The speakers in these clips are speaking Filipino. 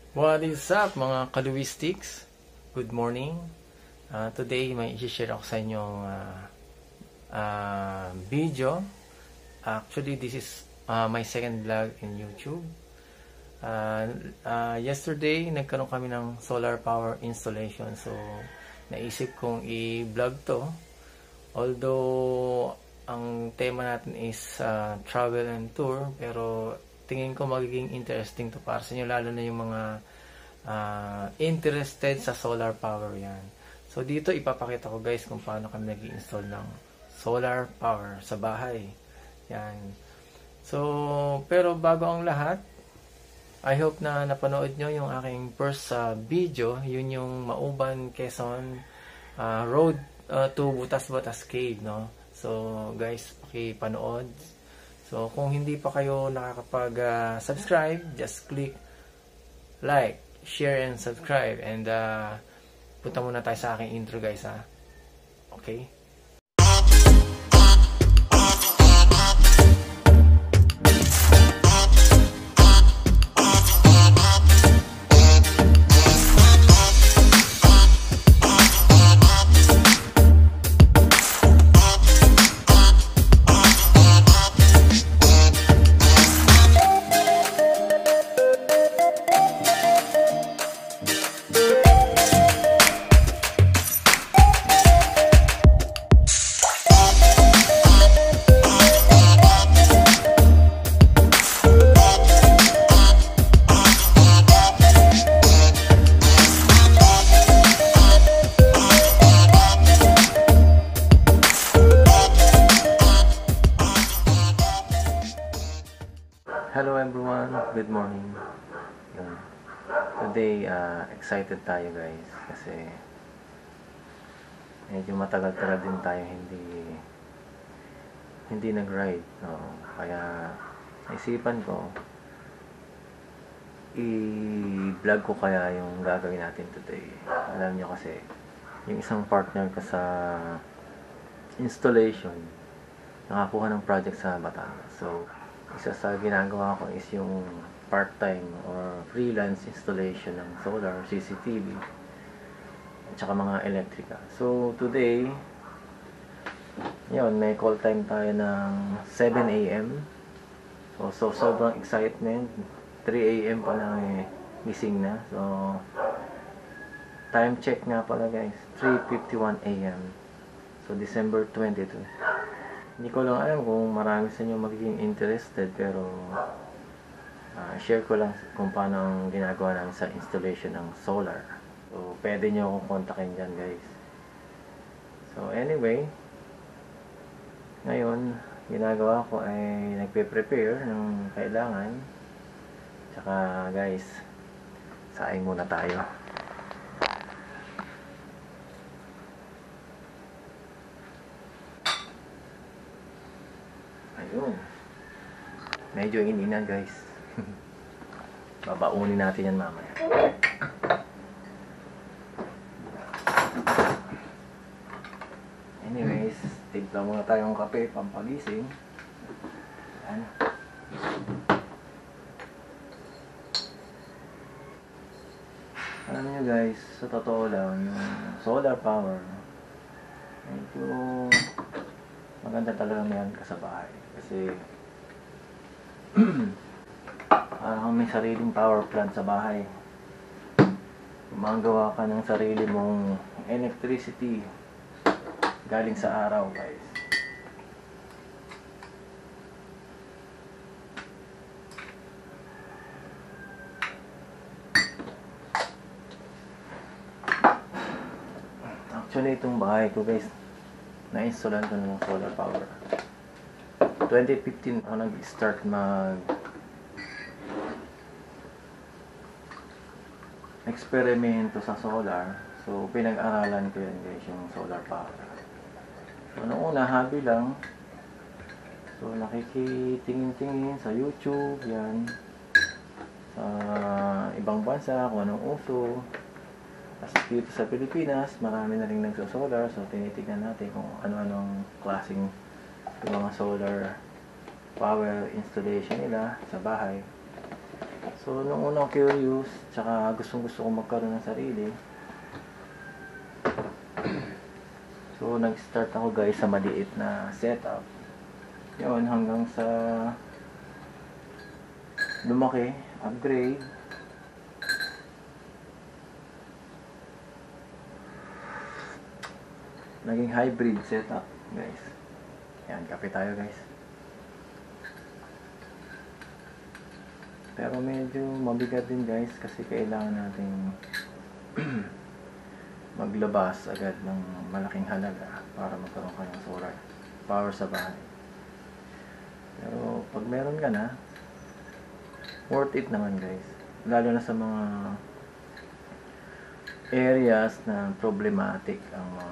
What is up mga kaluwistics? Good morning. Today may i-share ako sa inyong video. Actually, this is my second vlog in YouTube. Yesterday, nagkaroon kami ng solar power installation. So, naisip kong i-vlog to. Although, ang tema natin is travel and tour. Pero, tingin ko magiging interesting to para sa inyo, lalo na yung mga interested sa solar power yan. So dito ipapakita ko guys kung paano kami nag-install ng solar power sa bahay. Yan. So pero bago ang lahat, I hope na napanood nyo yung aking first video. Yun yung Mauban, Quezon road to Butas-Butas Cave, no? So guys, pakipanood. So kung hindi pa kayo nakakapag-subscribe, just click like, share, and subscribe. And punta muna tayo sa aking intro guys, ha. Okay? Hello everyone, good morning. Today, excited tayo guys kasi medyo matagal-tagal din tayo hindi nag-ride, no? Kaya naisipan ko i-vlog ko kaya yung gagawin natin today. Alam nyo kasi yung isang partner ko sa installation nakakuha ng project sa Batangas. So isa sa ginagawa ko is yung part-time or freelance installation ng solar, CCTV, at saka mga electrical. So, today, yun, may call time tayo ng 7 AM. So sobrang excitement. 3 AM pa lang gising na. So, time check nga pala guys, 3:51 AM. So, December 22. Hindi ko lang alam kung marami sa inyo magiging interested, pero share ko lang kung paano ang ginagawa namin sa installation ng solar. So, pwede nyo akong kontakin dyan guys. So, anyway, ngayon, ginagawa ko ay nagpe-prepare ng kailangan. Tsaka guys, saing muna tayo. Ayun. Medyo inina guys. Babaunin natin yan mamaya. Anyways, tignan muna tayong kape pampagising. Ayan. Alam nyo guys, sa totoo lang, yung solar power, medyo maganda talaga meron ka sa bahay. Kasi parang may sariling power plant sa bahay. Gumagawa ka ng sarili mong electricity galing sa araw guys. Actually itong bahay ko guys, na-installan ko ng solar power. 2015 ako nag-start eksperimento sa solar. So pinag-aralan ko yan guys, yung solar power. So noong una, hobby lang. So nakikitingin-tingin sa YouTube, yan. Sa ibang bansa, kung anong uso. As dito sa Pilipinas, marami na rin nagso-solar. So tinitignan natin kung ano-anong klaseng yung mga solar power installation nila sa bahay. So So, nung unang curious, tsaka gustong-gusto ko magkaroon ng sarili. So, nag-start ako guys sa maliit na setup. Yun, hanggang sa lumaki, upgrade. Naging hybrid setup guys. Yan, kape tayo guys. Pero medyo mabigat din guys kasi kailangan nating maglabas agad ng malaking halaga para magkaroon kayo ng solar power sa bahay. Pero pag meron ka na, worth it naman guys. Lalo na sa mga areas na problematic ang mga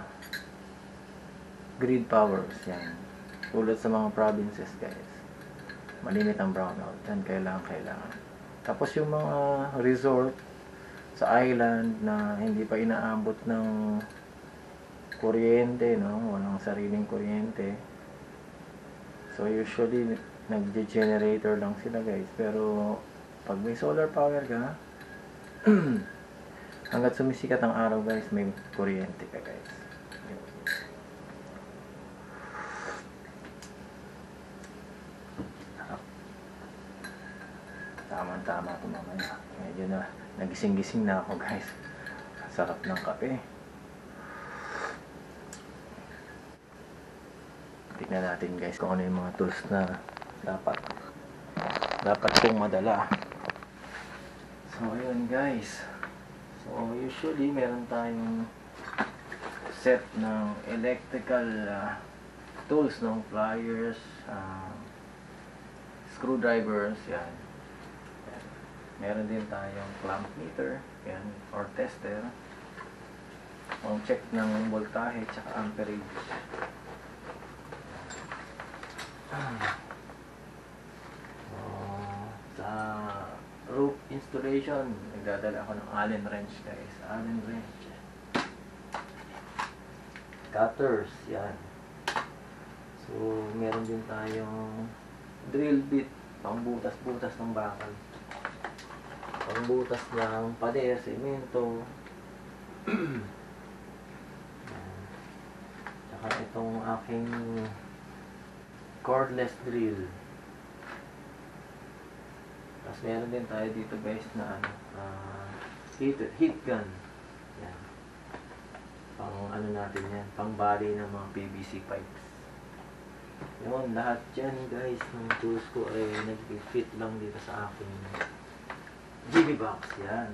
grid powers yan. Tulad sa mga provinces guys. Malimit ang brownout. Yan kailangan. Tapos yung mga resort sa island na hindi pa inaabot ng kuryente, no? Walang sariling kuryente. So usually nagge-generator lang sila guys. Pero pag may solar power ka, hanggat sumisikat ang araw guys, may kuryente ka guys. Tama ito mamaya. Medyo na nagising-gising na ako guys. Sarap ng kape. Tignan natin guys kung ano yung mga tools na dapat kong madala. So ayun guys. So usually meron tayong set ng electrical tools, no? Pliers, screwdrivers, yan. Meron din tayong clamp meter, yan, or tester. Pang check ng voltahe at amperage. Sa roof installation, nagdadala ako ng Allen wrench guys. Allen wrench. Cutters, yan. So, meron din tayong drill bit, pang butas-butas ng bakal. Pangbutas ng pader, semento. Tsaka itong aking cordless drill. Tapos meron din tayo dito guys na heat gun. Yan. Pang ano natin yan, pang bali ng mga PVC pipes. Yun, lahat yan guys ng tools ko ay nag-fit lang dito sa aking GB box, yan.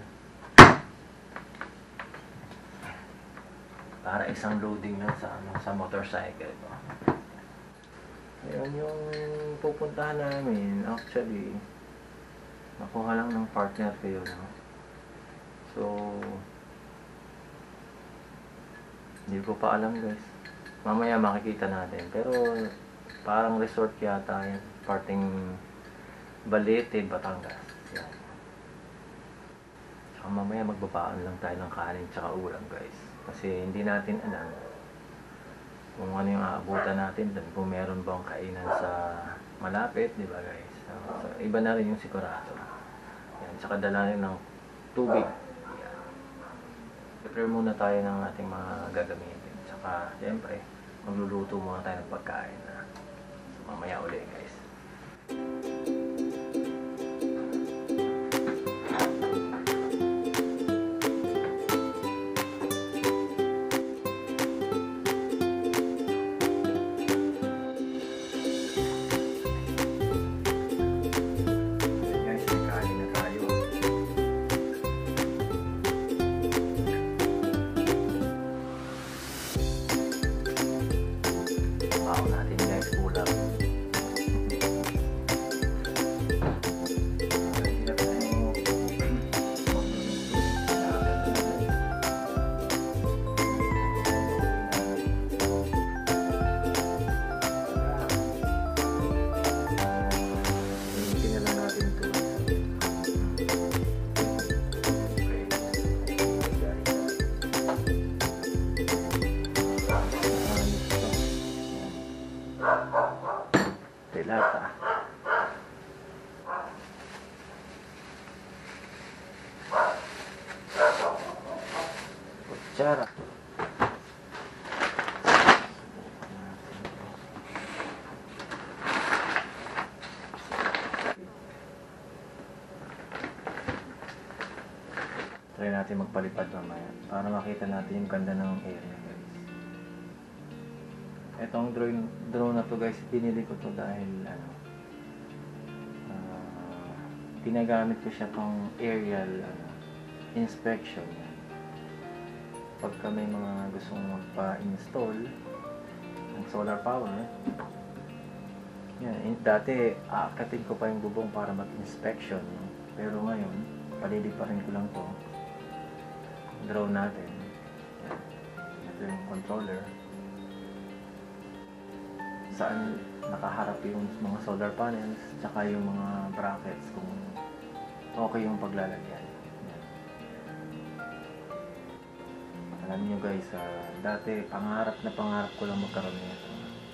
Para isang loading lang sa motorcycle ko. Ayun yung pupuntahan namin. Actually, nakuha lang ng partner ko yun, no? So, hindi ko pa alam guys. Mamaya makikita natin. Pero, parang resort yata yun. Parting Balete, Batangas. Yan. Mamaya magbabaan lang tayo ng kanin tsaka ulam guys. Kasi hindi natin alam kung ano yung aabutan natin doon. Kung meron bang kainan sa malapit, di ba guys? So, iba na rin yung sigurado. Yan, tsaka dala rin ng tubig. Yan. Prepare muna tayo ng ating mga gagamitin. Tsaka, siyempre, magluluto muna tayo ng pagkain na mamaya uli guys. Natin guys, ulam. kutsara. Try natin magpalipad mamaya para makita natin yung ganda ng area, guys. Etong drone na to, guys, binili ko to dahil ginagamit ko siya pang aerial inspection. Pagka may mga gustong magpa-install ng solar power, yan, dati aakatin ko pa yung bubong para mag-inspection, pero ngayon paliliparin ko lang to drone natin. Yan. Ito yung controller saan nakaharap yung mga solar panels tsaka yung mga brackets kung okay yung paglalagyan. Yan. Alam nyo guys, dati pangarap ko lang magkaroon nito.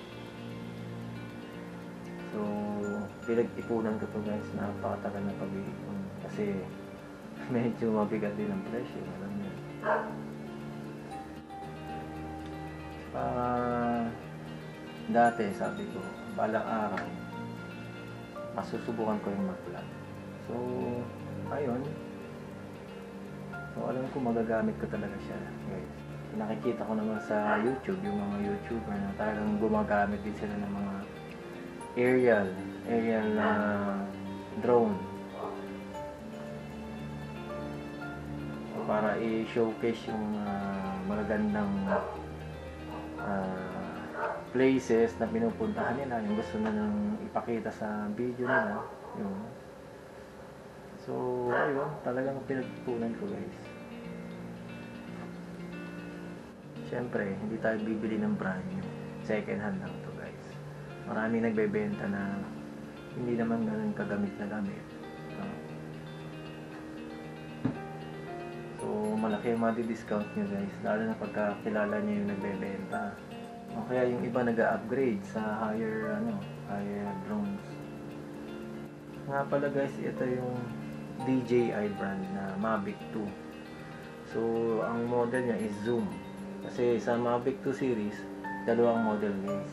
So pinag-ipunan ko to guys, napakatagal na pag-iipon kasi medyo mabigat din ang presyo, alam nyo. Dati sabi ko, balang araw masusubukan ko yung mag-vlog. So ayun, so alam ko magagamit ko talaga siya, guys. Nakikita ko naman sa YouTube yung mga YouTuber na talagang gumagamit din sila ng mga aerial drone para i-showcase yung magagandang places na pinupuntahan nila, yung gusto na nang ipakita sa video nila, yun. So ayun, talagang pinagpunan ko guys. Siyempre hindi tayo bibili ng brand new, second hand lang to guys. Maraming nagbebenta na hindi naman ganun kagamit na gamit. So malaki yung madi-discount nyo guys, lalo na pagka kilala nyo yung nagbebenta. O kaya yung iba nag-upgrade sa higher drones. Nga pala guys, ito yung DJI brand na Mavic 2. So ang model niya is Zoom. Kasi sa Mavic 2 series, dalawang model guys.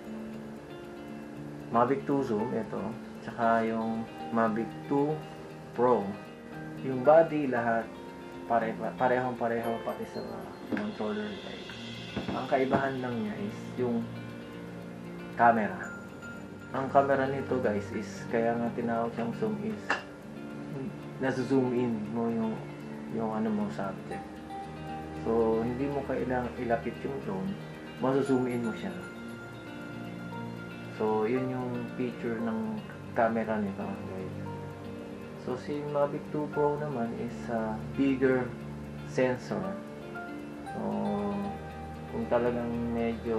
Mavic 2 Zoom, ito. Tsaka yung Mavic 2 Pro. Yung body lahat parehong-pareho pati sa controller guys. Ang kaibahan lang niya is yung camera. Ang camera nito guys is, kaya nga tinawag siyang zoom, is nasa-zoom in mo yung ano mo subject. So hindi mo kailangang ilapit yung drone, masu-zoom in mo siya. So yun yung feature ng camera nito guys. So si Mavic 2 Pro naman is bigger sensor. So kung talagang medyo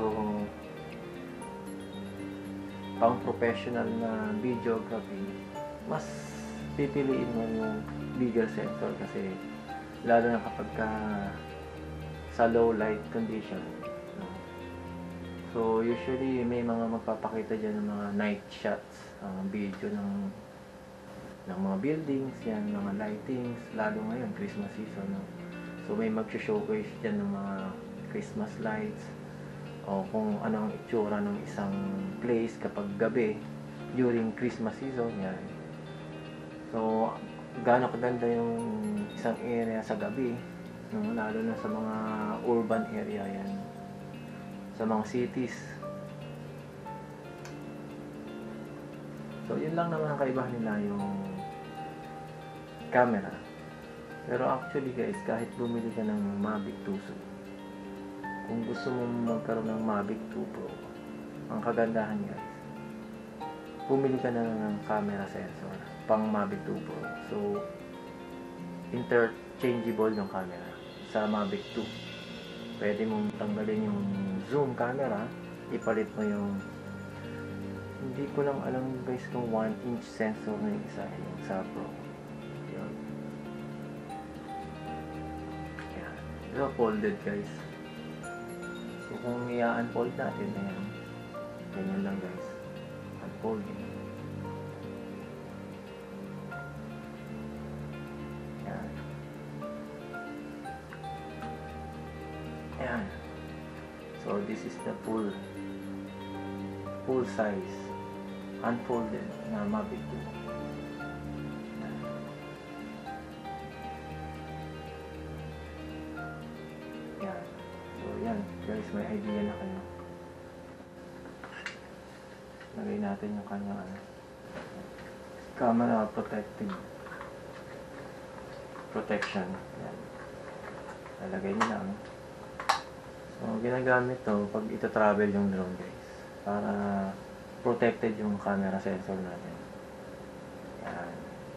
pang professional na videography, mas pipiliin mo yung bigger sensor kasi lalo na kapag sa low light condition. So usually may mga magpapakita dyan ng mga night shots, video ng mga buildings, yan, mga lightings, lalo ngayon Christmas season. So may mag-showcase dyan ng mga Christmas lights o kung ano ang itsura ng isang place kapag gabi during Christmas season, yan. So gaano kaganda yung isang area sa gabi, no? Lalo na sa mga urban area, yan, sa mga cities. So yun lang naman ang kaibahan nila, yung camera. Pero actually guys, kahit bumili ka ng Mavic 2 Zoom, kung gusto mo magkaroon ng Mavic 2 Pro, ang kagandahan guys, bumili ka na ng camera sensor pang Mavic 2 Pro. So interchangeable yung camera sa Mavic 2. Pwede mong tanggalin yung zoom camera, ipalit mo yung, hindi ko lang alam guys kung 1-inch sensor na yung isa, yung sa Pro. Yun. Yan. Ito folded guys. So kung i-unfold natin, ayan, ganyan lang guys, unfolding. Yan. So this is the full size unfolded na Mavic 2. Yan. So yan guys, may idea na kayo. Lagay natin yung kanyang camera protection. Yan. Lalagay nyo lang. So, ginagamit to pag ito-travel yung drone guys. Para protected yung camera sensor natin. Yan.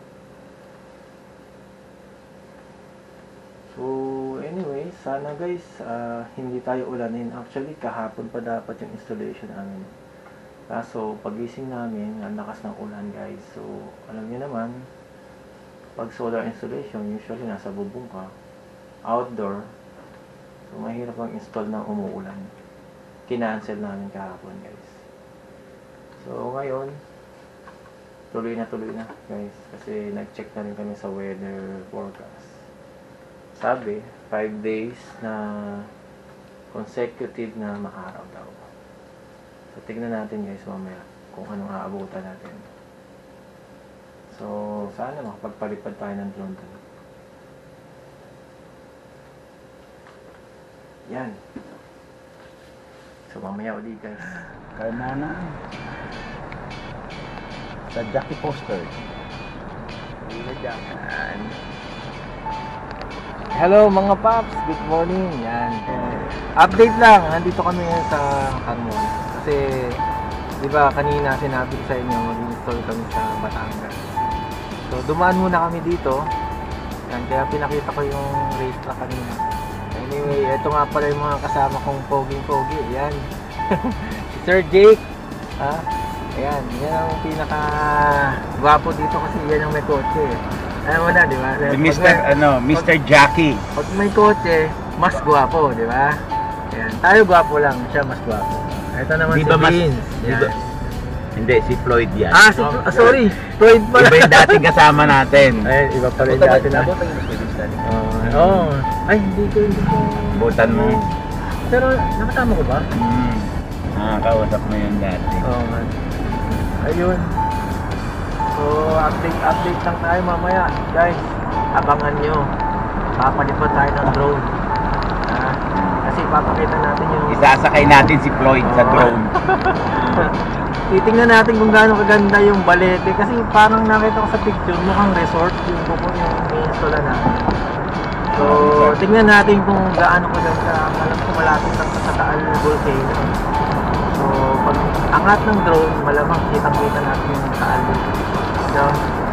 So, anyway, sana guys, hindi tayo ulanin. Actually, kahapon pa dapat yung installation namin. Kaso, pagising namin, ang lakas ng ulan guys. So, alam niyo naman, pag solar installation, usually nasa bubong ka, outdoor, so mahirap ang install ng umuulan. Kinancel namin kahapon guys. So, ngayon, tuloy na guys. Kasi nag-check na rin kami sa weather forecast. Sabi, 5 days na consecutive na maaraw daw. So, tignan natin guys mamaya kung anong aabutan natin. So, sana makapagpalipad tayo ng drone doon. Yan. So, mamaya ulit guys. Carmona. Sa Jackie Poster. Yan. Hello mga paps, good morning. Yan. Update lang, nandito kami ngayon sa Carmona. Kasi, di ba kanina sinabi ko sa inyo, mag-install kami sa Batangas. So, dumaan muna kami dito. Yan, kaya pinakita ko yung race track kanina. Anyway, ito nga pala yung mga kasama kong poging-pogi. Yan. Si Sir Jake. Ha? Ayan, yan ang pinaka-gwapo dito kasi yan ang may kotse. Alam mo na, di ba? Mr. Jackie. Pag may kotse, mas gwapo, di ba? Ayan, tayo gwapo lang, siya mas gwapo. Ito naman Di ba si Vince. Diba, hindi, si Floyd yan. Sorry, Floyd pala. Iba yung dating kasama natin. Ay, iba pala yung dati na. Oo. Ay, hindi ko. Butan mo. Pero, nakatama ko ba? Nakakausap mo yun dati. Oo, man. Ayun. So, update lang tayo mamaya. Guys, abangan nyo. Papalipad tayo ng drone. Kasi papakita natin yung... Isasakay natin si Floyd sa drone. Titingnan natin kung gaano kaganda yung Balete. Kasi parang nakita ko sa picture, mukhang resort yung i-install natin. So, tingnan natin kung gaano kaganda. Alam ko malapit lang sa Taal Volcano. So, pag angat ng drone, malamang kitang-kita natin yung Taal. So,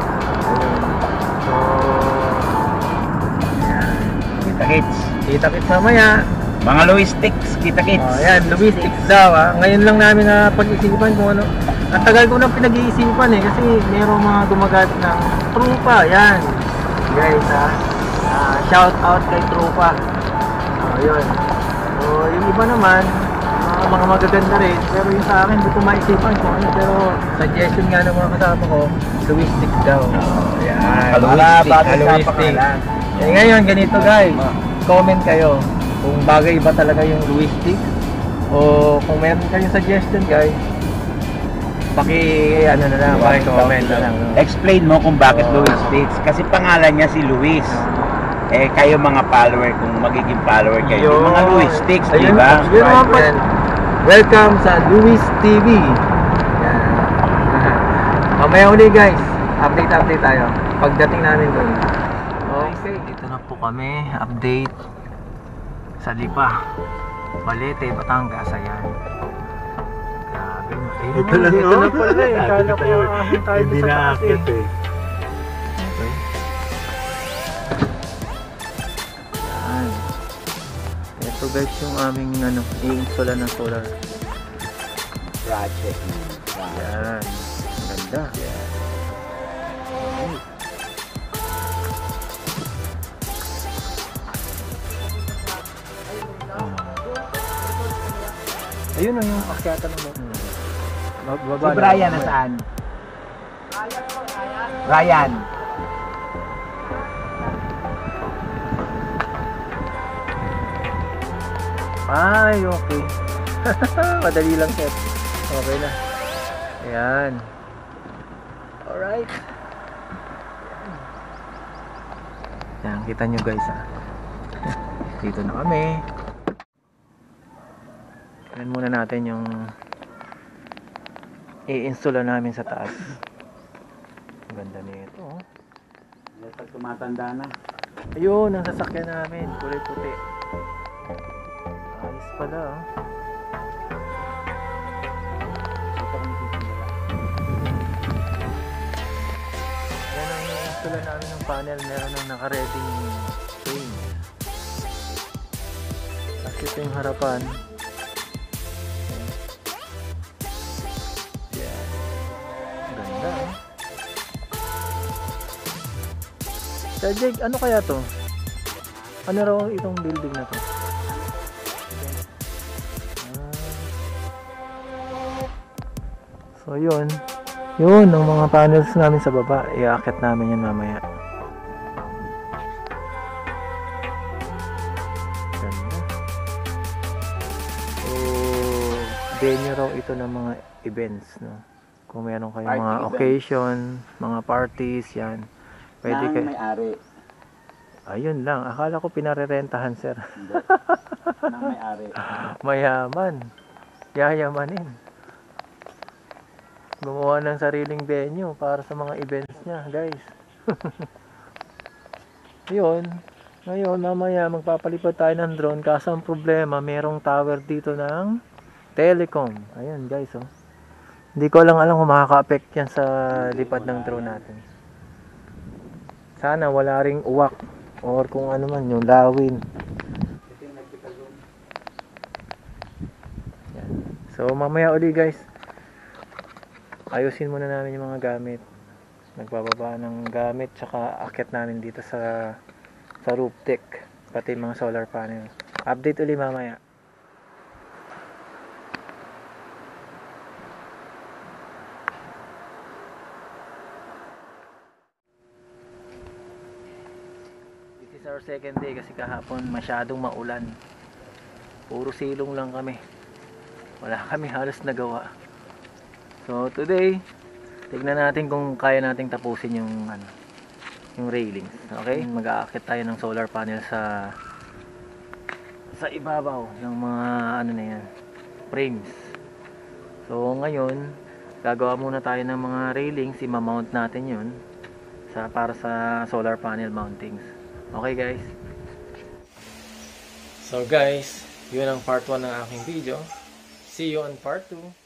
ayan. Kita-kits. Kita-kits mamaya. Mga Louis-Sticks, kita-kits. Oh, ayan, Louis-Sticks daw ha. Ngayon lang namin na pag-isipan kung ano. Ang tagal ko nang pinag-iisipan eh. Kasi merong mga gumagamit ng trupa. Ayan. Guys ha. Shout out kay trupa. Yun. So, yung iba naman, mga magaganda rin. Pero yung sa akin, hindi ko maisipan kung ano. Pero suggestion nga ng mga kasama ko, Louis-Sticks daw. Ayan. Louis-Sticks. Eh, ngayon, ganito guys. Comment kayo kung bagay ba talaga yung Louis-Sticks o kung meron kayong suggestion guys, ano na lang, comment na lang. Explain mo kung bakit Louis-Sticks. Kasi pangalan niya si Luis. Eh, kayo mga follower, kung magiging follower kayo, yung mga Louis-Sticks, di ba? Welcome sa Louis TV. Yan. Mamaya uli guys, update tayo pagdating namin doon. Okay, dito na po kami, update sa Lipa, Balete, Batangas. Ayan. Grabe na. Ito lang, dito na pala eh. Kala ko tayo Hindi sa na taas akit eh. Okay. Ayan. Ito guys yung aming i-install na solar Project. Ayan. Ganda. Ayun na yung akyatan mo. Si Brian nasaan? Ryan. Ay, okay. Madali lang, sir. Okay na. Ayan. Alright. Ayan, kita nyo guys ha. Dito na kami. Ayan muna natin yung i-install namin sa taas. Ang ganda nito oh. Pag tumatanda na. Ayun, ang sasakyan namin. Kulay puti. Ayos pala oh. Yan ang i-install namin ng panel. Meron ng naka-ready frame. Tapos ito yung harapan. Yan. Ganda oh. Tajig, ano kaya to? Ano raw itong building na to? So yun. Yun, ang mga panels namin sa baba. Iaakit namin yan mamaya. Ganda. So, venue raw ito ng mga events, no? Kung meron kayong Party mga events. occasion, mga parties, yan. Pwede Nang kayo. may-ari. Ayun lang. Akala ko pinarerentahan, sir. Hindi. Nang may-ari. Mayaman. Yayamanin. Gumawa ng sariling venue para sa mga events niya, guys. Yun. Ngayon, mamaya magpapalipad tayo ng drone. Kaso ang problema, merong tower dito ng telecom. Ayan, guys, oh. Hindi ko lang alam kung makaka-affect yan sa lipad ng drone natin. Sana wala ring uwak or kung ano man yung lawin. Yan. So mamaya uli guys, ayusin muna namin yung mga gamit. Nagbababa ng gamit tsaka akit namin dito sa roof deck, pati mga solar panel. Update uli mamaya. This is our second day kasi kahapon masyadong maulan. Puro silong lang kami. Wala kami halos nagawa. So today, tignan natin kung kaya nating tapusin yung yung railings. Okay? Mag-aakit tayo ng solar panel sa ibabaw ng mga ano na yan, frames. So ngayon, gagawa muna tayo ng mga railings, i-mount natin yun para sa solar panel mountings. Okay guys? So guys, yun ang part 1 ng aking video. See you on part 2.